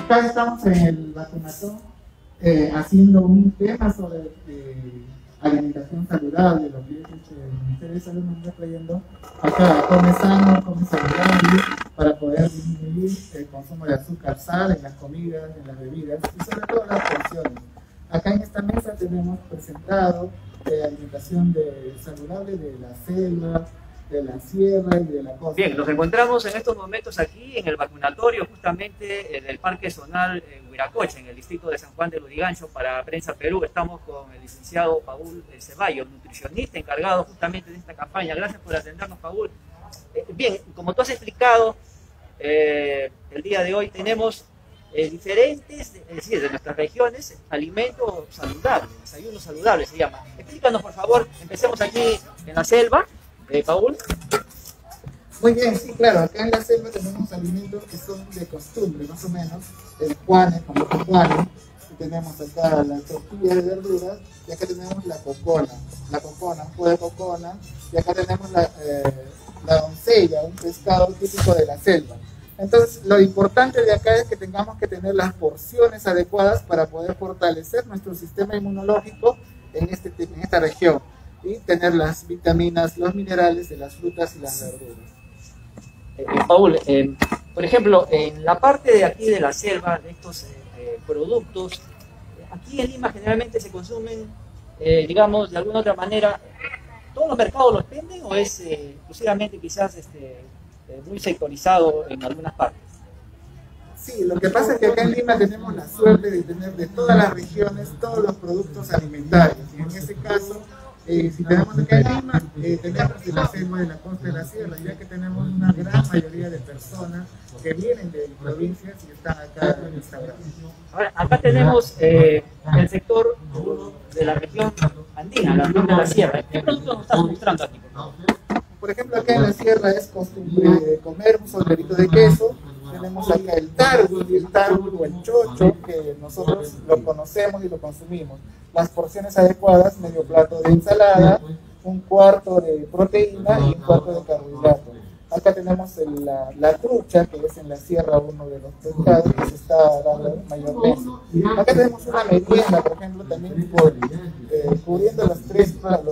acá estamos en el vacunatón haciendo un tema sobre alimentación saludable, lo que el Ministerio de Salud nos está trayendo acá, come sano, come saludable, para poder disminuir el consumo de azúcar, sal en las comidas, en las bebidas y sobre todo las porciones. Acá en esta mesa tenemos presentado alimentación saludable de la selva, de la sierra y de la costa. Bien, nos encontramos en estos momentos aquí en el vacunatorio justamente del Parque Zonal en Huiracocha, en el distrito de San Juan de Lurigancho, para Prensa Perú. Estamos con el licenciado Paul Ceballos, nutricionista encargado justamente de esta campaña. Gracias por atendernos, Paul. Bien, como tú has explicado, el día de hoy tenemos diferentes, es decir, de nuestras regiones, alimentos saludables, desayuno saludable se llama. Explícanos, por favor, empecemos aquí en la selva. Paul. Muy bien, sí, claro, acá en la selva tenemos alimentos que son de costumbre, más o menos, el juane, como el juane, y tenemos acá la tortilla de verduras, y acá tenemos la cocona, un jugo de cocona, y acá tenemos la doncella, un pescado típico de la selva. Entonces, lo importante de acá es que tengamos que tener las porciones adecuadas para poder fortalecer nuestro sistema inmunológico en esta región, y tener las vitaminas, los minerales de las frutas y las verduras. Paul, por ejemplo, en la parte de aquí de la selva, de estos productos, aquí en Lima generalmente se consumen, digamos, de alguna otra manera, ¿todos los mercados los venden o es exclusivamente quizás muy sectorizado en algunas partes? Sí, lo que pasa es que acá en Lima tenemos la suerte de tener de todas las regiones todos los productos alimentarios, y en ese caso, si tenemos acá en Lima, tenemos de la selva, de la costa de la sierra, ya que tenemos una gran mayoría de personas que vienen de provincias y están acá en esta región. Ahora, acá tenemos el sector de la región andina, la región de la sierra. ¿Qué productos nos estás mostrando aquí, por favor? Por ejemplo, acá en la sierra es costumbre comer un sombrerito de queso. Tenemos acá el targu o el chocho, que nosotros lo conocemos y lo consumimos. Las porciones adecuadas, medio plato de ensalada, un cuarto de proteína y un cuarto de carbohidrato. Acá tenemos la trucha, que es en la sierra uno de los pescados que se está dando mayormente. Acá tenemos una merienda, por ejemplo, también cubriendo los tres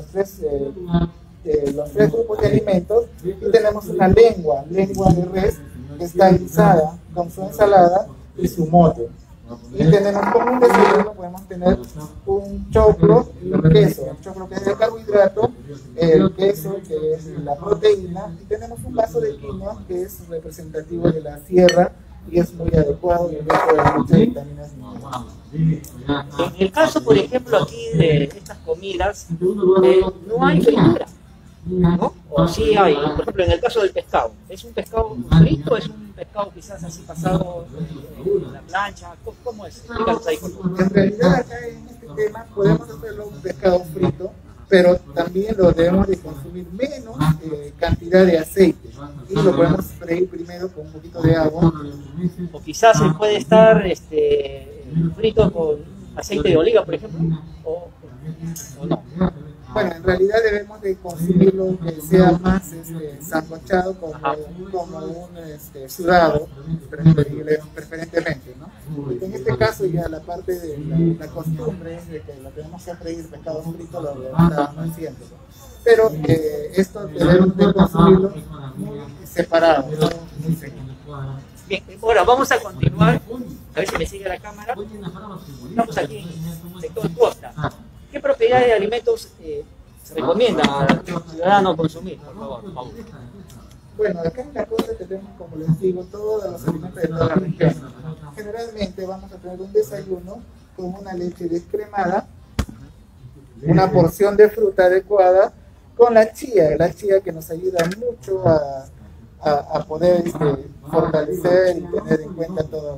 grupos de alimentos, y tenemos una lengua de res, que está guisada con su ensalada y su mote. Y tenemos como un desayuno, podemos tener un choclo y un queso. El choclo, que es el carbohidrato, el queso, que es la proteína, y tenemos un vaso de quinoa, que es representativo de la sierra y es muy adecuado y de muchas vitaminas. En el caso, por ejemplo, aquí de estas comidas, no hay fritura, ¿no? O sí hay, por ejemplo, en el caso del pescado, ¿es un pescado frito? ¿Es un pescado quizás así pasado en la plancha? ¿Cómo es? Explícanos ahí, por favor. En realidad, acá en este tema podemos hacerlo un pescado frito, pero también lo debemos de consumir menos cantidad de aceite, y lo podemos freír primero con un poquito de agua. O quizás se puede estar frito con aceite de oliva, por ejemplo, o no. Bueno, en realidad debemos de consumirlo que sea más sancochado como un sudado, preferentemente, ¿no? En este caso ya la parte de la costumbre de que lo tenemos que freír pescado frito lo estamos haciendo, ¿no? Pero esto debemos de consumirlo muy separado, ¿no? Muy seguido. Bien, ahora vamos a continuar, a ver si me sigue la cámara. Estamos aquí en el sector costa. ¿Qué propiedades de alimentos se recomiendan al ciudadano consumir, por favor, Paul? Bueno, acá en la costa tenemos, como les digo, todos los alimentos de toda la región. Generalmente vamos a tener un desayuno con una leche descremada, una porción de fruta adecuada, con la chía que nos ayuda mucho a poder fortalecer y tener en cuenta todos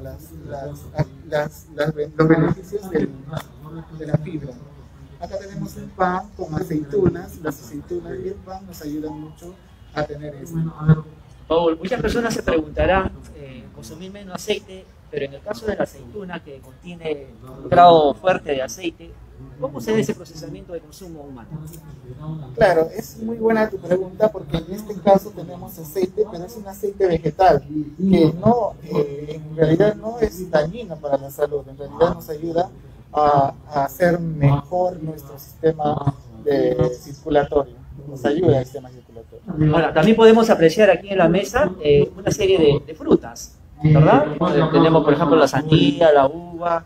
los beneficios de la fibra. Acá tenemos un pan con aceitunas, las aceitunas y el pan nos ayudan mucho a tener esto. Paul, muchas personas se preguntarán, consumir menos aceite, pero en el caso de la aceituna, que contiene un grado fuerte de aceite, ¿cómo se da ese procesamiento de consumo humano? Claro, es muy buena tu pregunta porque en este caso tenemos aceite, pero es un aceite vegetal que no, en realidad no es dañino para la salud, en realidad nos ayuda a hacer mejor nuestro sistema circulatorio, nos ayuda al sistema circulatorio. Ahora, también podemos apreciar aquí en la mesa una serie de frutas, ¿verdad? Tenemos, por ejemplo, la sandía, la uva,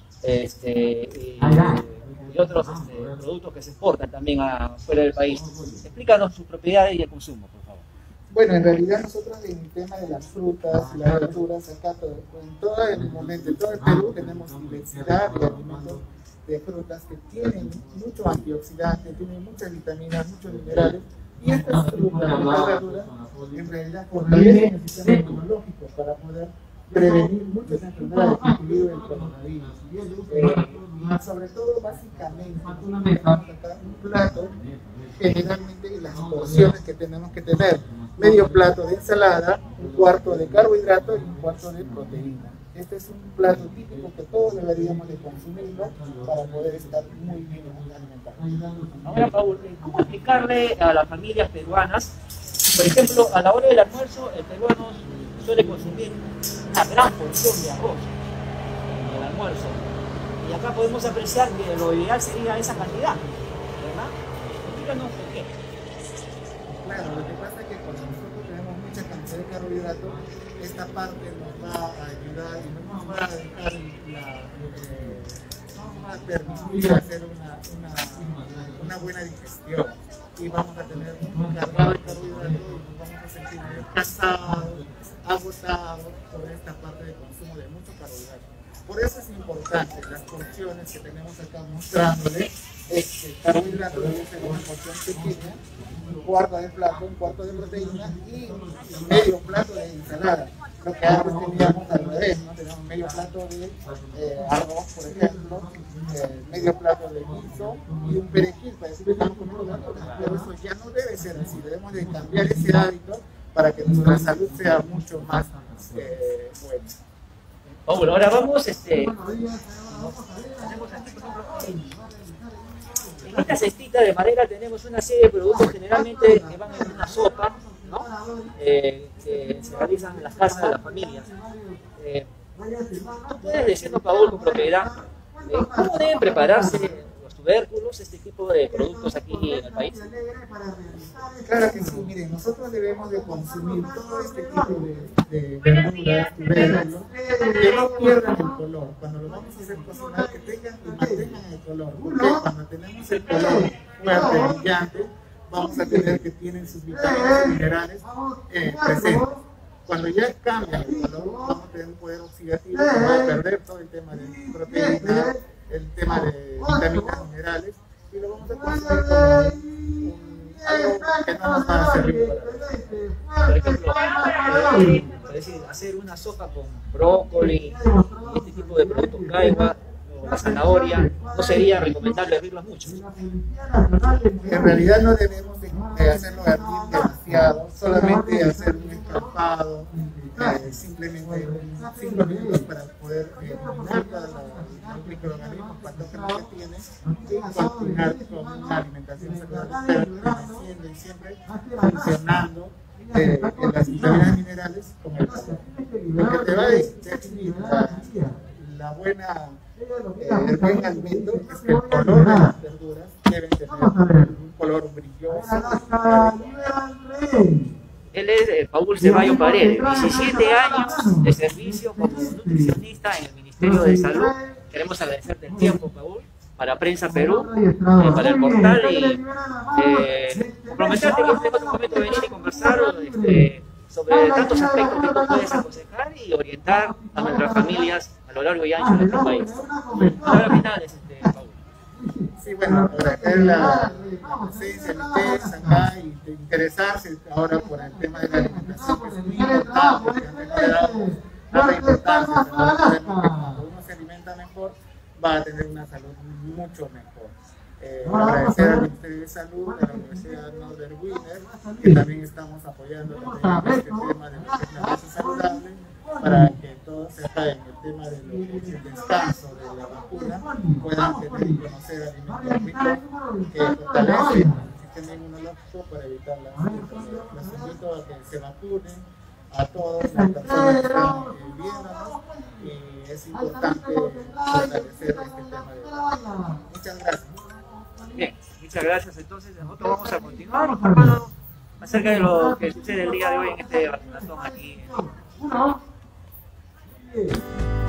y otros productos que se exportan también fuera del país. Explícanos sus propiedades y el consumo, por favor. Bueno, en realidad nosotros en el tema de las frutas y las verduras, acá en todo el momento, en todo el Perú tenemos diversidad de alimentos de frutas que tienen mucho antioxidante, tienen muchas vitaminas, muchos minerales, y estas frutas, estas verduras, en realidad fortalecen el sistema inmunológico para poder prevenir muchas enfermedades, incluido el coronavirus. Sobre todo, básicamente, tenemos acá un plato, generalmente las porciones que tenemos que tener, medio plato de ensalada, un cuarto de carbohidrato y un cuarto de proteína. Este es un plato típico que todos deberíamos de consumirlo para poder estar muy bien alimentados. Ahora, Paul, ¿cómo explicarle a las familias peruanas, por ejemplo, a la hora del almuerzo, el peruano suele consumir una gran porción de arroz en el almuerzo? Y acá podemos apreciar que lo ideal sería esa cantidad, ¿verdad? Explícanos por qué. Claro, lo que pasa es que cuando nosotros tenemos mucha cantidad de carbohidratos, esta parte nos va a ayudar y no nos va a dejar no nos va a permitir hacer una buena digestión. Y vamos a tener un cargado de carbohidratos y nos vamos a sentir cansados, agotados por esta parte de consumo de muchos carbohidratos. Por eso es importante las porciones que tenemos acá mostrándole, que el carbohidrato debe ser una porción pequeña, un cuarto de plato, un cuarto de proteína y medio plato de ensalada. Lo que antes teníamos al revés, ¿no? Teníamos medio plato de arroz, por ejemplo, medio plato de guiso y un perejil para decir que estamos comiendo verduras. Pero eso ya no debe ser así, debemos de cambiar ese hábito para que nuestra salud sea mucho más buena. Bueno, ahora vamos, tenemos aquí, por ejemplo, en esta cestita de madera tenemos una serie de productos generalmente que van en una sopa, ¿no? Que se realizan en las casas de las familias. ¿Puedes decirnos, Paul, con propiedad, cómo deben prepararse los tubérculos, este tipo de productos aquí en el país? Claro que sí, miren, nosotros debemos de consumir todo este tipo de verduras, tubérculos, que no pierdan el color. Cuando lo vamos a hacer cocinar, que mantengan el color, porque cuando tenemos el color fuerte, brillante, vamos a tener que tienen sus vitaminas y minerales presentes. Cuando ya cambia el color, vamos a tener un poder oxidativo, que va a perder todo el tema de proteínas, el tema de vitaminas y minerales, y lo vamos a consumir como algo que no nos va a servir para. Por ejemplo, hacer una sopa con brócoli y este tipo de productos, caiba o la zanahoria, no sería recomendable hervirlos mucho. En realidad no debemos de hacerlo hervir demasiado, solamente hacer un escalfado, simplemente 5 minutos para poder eliminar todos los microorganismos patógenos que tiene y continuar con una alimentación saludable, pero permaneciendo y siempre funcionando en las vitaminas y minerales con el color. Lo que te va a definir el buen alimento es que el color de las verduras debe tener un color brilloso. Él es Paul Ceballos Paredes, 17 años de servicio como nutricionista en el Ministerio de Salud. Queremos agradecerte el tiempo, Paul, para Prensa Perú, para el portal y comprometerte que este otro momento de venir y conversar sobre tantos aspectos que tú puedes aconsejar y orientar a nuestras familias a lo largo y ancho de nuestro país. Palabras finales, Paul. Sí, bueno, agradecer la presencia de ustedes acá y de interesarse ahora por el tema de la alimentación, que es muy importante, que antes no le damos tanta importancia, pero ahora sabemos que cuando uno se alimenta mejor, va a tener una salud mucho mejor. Agradecer al Ministerio de Salud, a la Universidad Norbert Wiener, que también estamos apoyando también este tema de la alimentación saludable para que todo se haga en el tema de lo que es el descanso de la vacuna, puedan tener y conocer alimentos ricos que fortalecen el sistema inmunológico para evitar las enfermedades. Los invito a que se vacunen, a todas las personas que están viéndonos, y es importante fortalecer este tema de la. Muchas gracias. Bien, muchas gracias. Entonces nosotros vamos a continuar informando acerca de lo que sucede el día de hoy en este vacunatón aquí.